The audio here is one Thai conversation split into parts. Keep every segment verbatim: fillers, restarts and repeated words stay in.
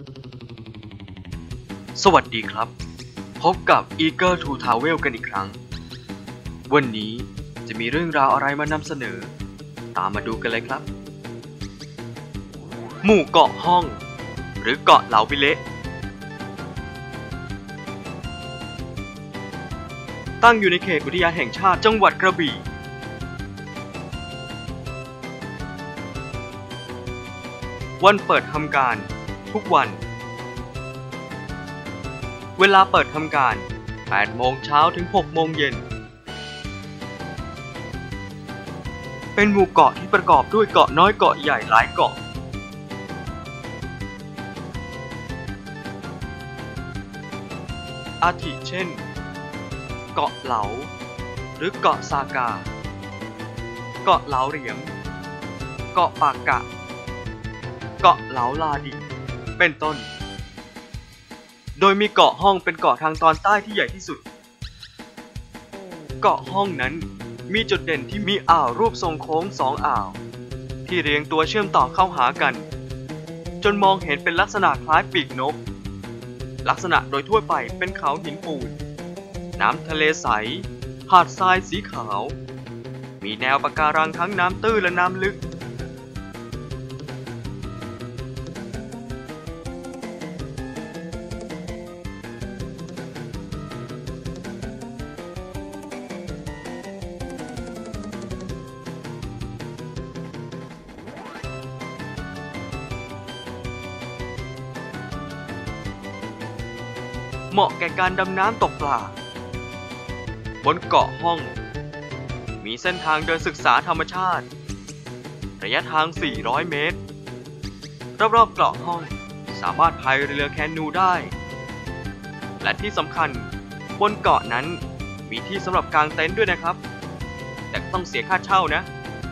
สวัสดีครับพบกับ Eager to Travel กันอีกครั้งวันนี้จะมีเรื่องราวอะไรมานำเสนอตามมาดูกันเลยครับหมู่เกาะห้องหรือเกาะเหลาบิเละตั้งอยู่ในเขตอุทยานแห่งชาติจังหวัดกระบี่วันเปิดทำการทุกวันเวลาเปิดทำการแปดโมงเช้าถึงหกโมงเย็นเป็นหมู่เกาะที่ประกอบด้วยเกาะน้อยเกาะใหญ่หลายเกาะอาทิเช่นเกาะเหลาหรือเกาะซากาเกาะเหลาเหรียญเกาะปากกะเกาะเหลาลาดิเป็นต้นโดยมีเกาะห้องเป็นเกาะทางตอนใต้ที่ใหญ่ที่สุดเกาะห้องนั้นมีจุดเด่นที่มีอ่าวรูปทรงโค้งสองอ่าวที่เรียงตัวเชื่อมต่อเข้าหากันจนมองเห็นเป็นลักษณะคล้ายปีกนกลักษณะโดยทั่วไปเป็นเขาหินปูนน้ำทะเลใสหาดทรายสีขาวมีแนวปะการังทั้งน้ำตื้นและน้ำลึกเหมาะแก่การดำน้ำตกปลาบนเกาะห้องมีเส้นทางเดินศึกษาธรรมชาติระยะทางสี่ร้อยเมตรรอบๆเกาะห้องสามารถพายเรือแคนูได้และที่สำคัญบนเกาะนั้นมีที่สำหรับกางเต็นท์ด้วยนะครับแต่ต้องเสียค่าเช่านะ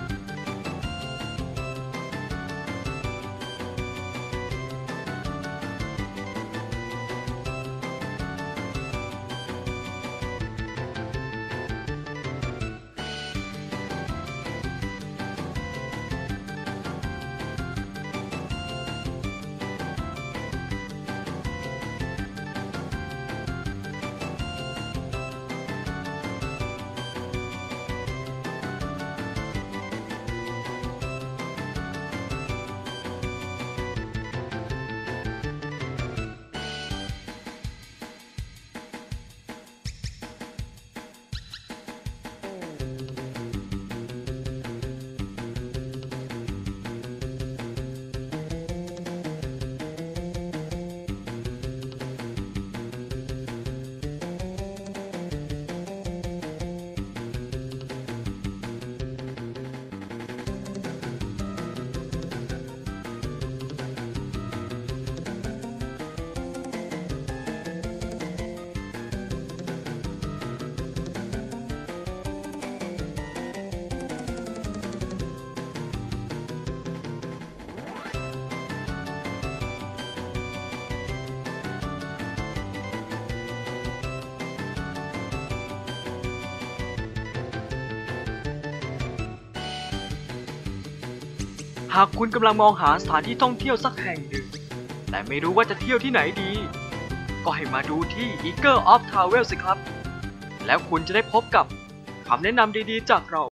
หากคุณกำลังมองหาสถานที่ท่องเที่ยวสักแห่งหนึ่งแต่ไม่รู้ว่าจะเที่ยวที่ไหนดีก็ให้มาดูที่ Eager of Travel สิครับแล้วคุณจะได้พบกับคำแนะนำดีๆจากเรา